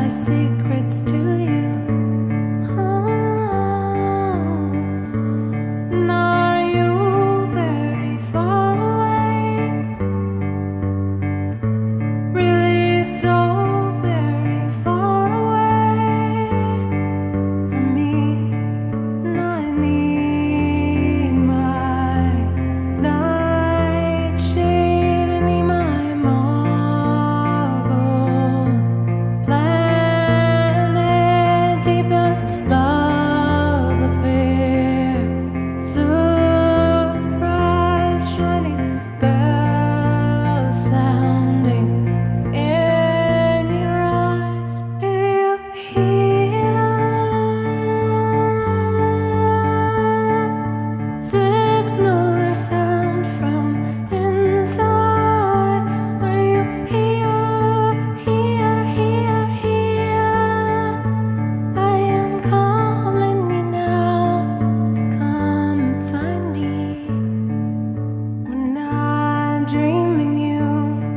my secrets to you. And are you very far away? Really so very far away from me? And I need my nightshade, I need my marble planet, deepest love affair, surprise, shining bells sounding in your eyes. Do you hear signal or sound from inside? Are you here, here, here, here? I am calling you now to come and find me. When I dream in you,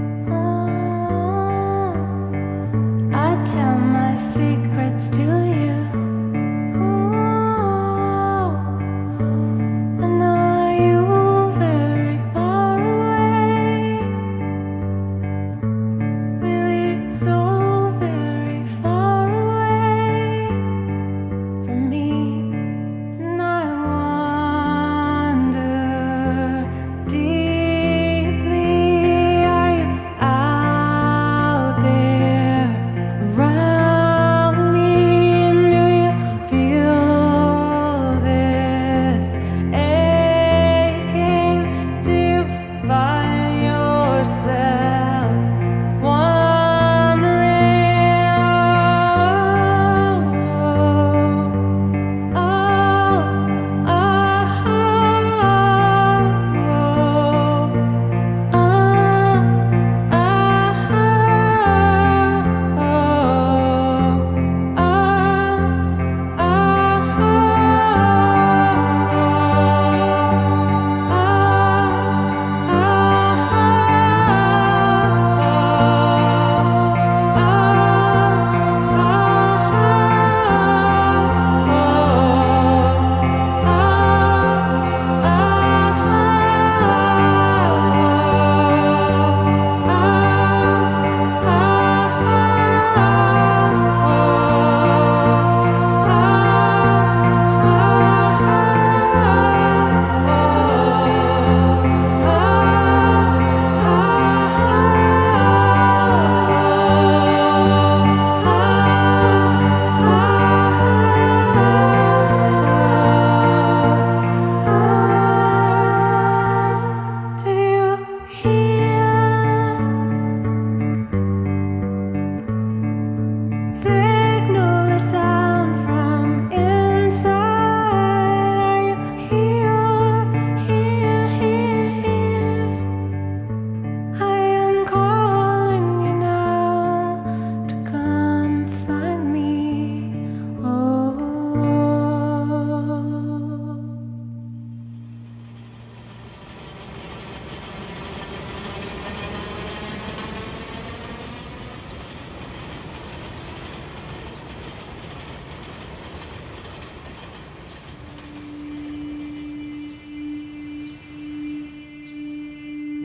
I tell my secrets to you. And are you very far away? Really so very far away from me? And I wonder deeply, are you out there around me? And do you feel this aching? Do you find yourself wondering? Oh, oh, oh, do you hear?